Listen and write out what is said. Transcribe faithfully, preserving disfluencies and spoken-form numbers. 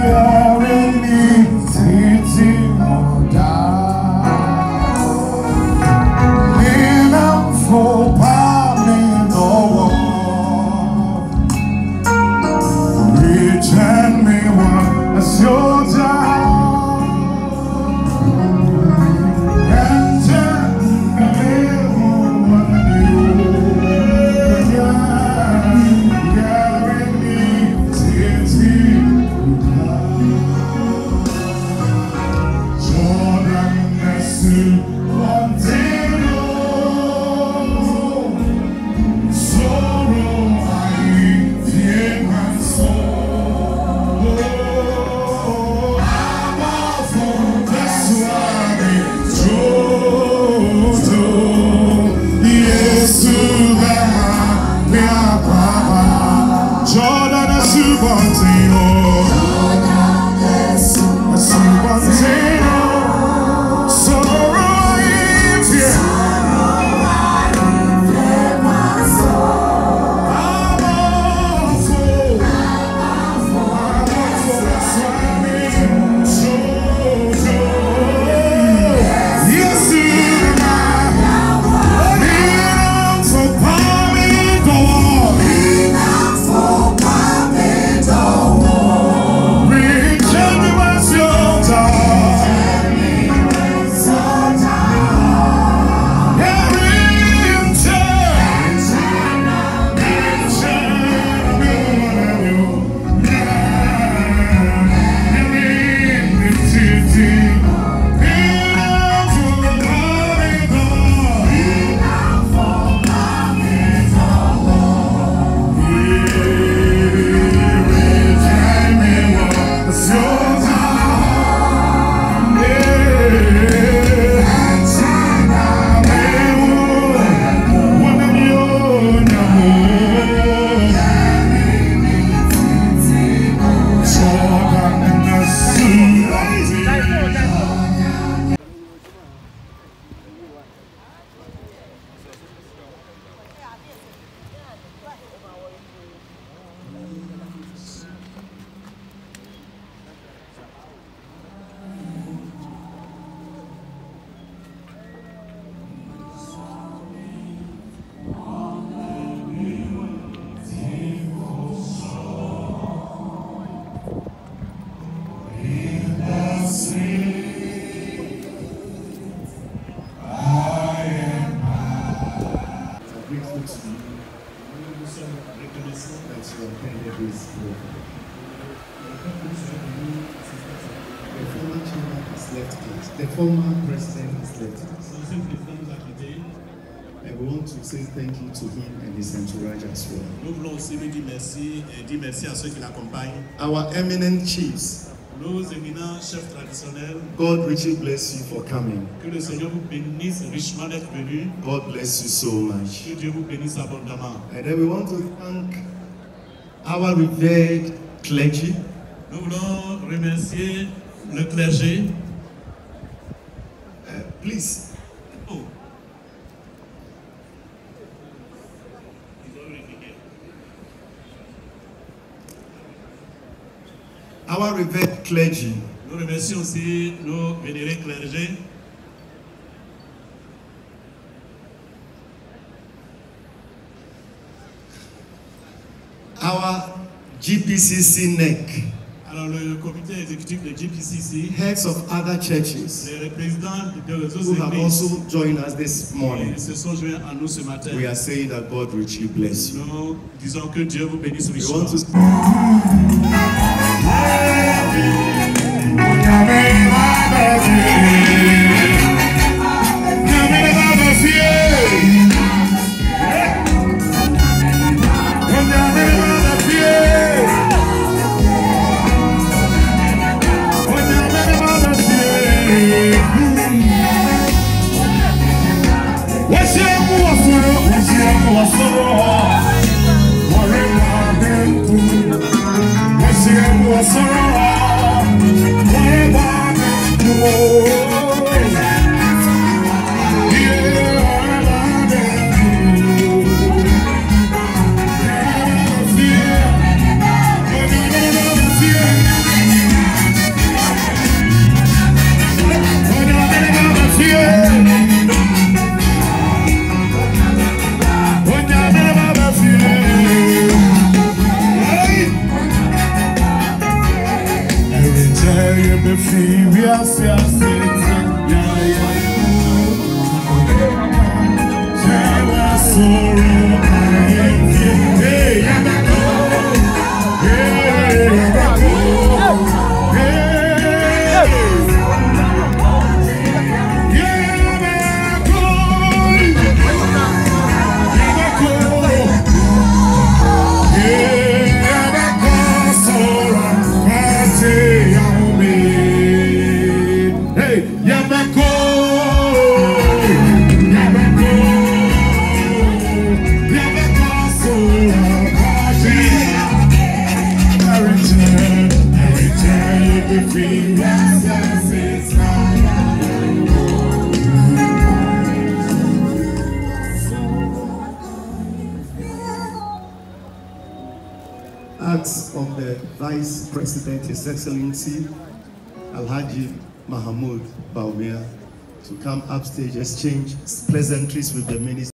The former president is left. And we want to say thank you to him and his entourage as well. Nous voulons aussi lui dire merci et dire merci à ceux qui l'accompagnent. Our eminent chiefs. Nos éminents chefs traditionnels. God richly bless you for coming. Que le Seigneur vous bénisse richement d'être venu. God bless you so much. Que Dieu vous bénisse abondamment. And then we want to thank our revered clergy. Nous voulons remercier le clergé. Uh, please. Oh. Our revered clergy. Nous remercions aussi nos vénérés clergés. Our G P C C N E C. Alors le comité exécutif de G P C C. Heads of other churches. Les représentants de autres églises. Who have also joined us this morning. Ils se sont joints à nous ce matin. We are saying that God richly bless you. Nous disons que Dieu vous bénisse richement. We want to the free we are sitting. Yeah, yeah. Tell us sorrow. Hey, Yabako. Hey, Yabako. Acts of the Vice President, His Excellency Alhaji Mahamoud Baumia, to come upstage, exchange pleasantries with the minister.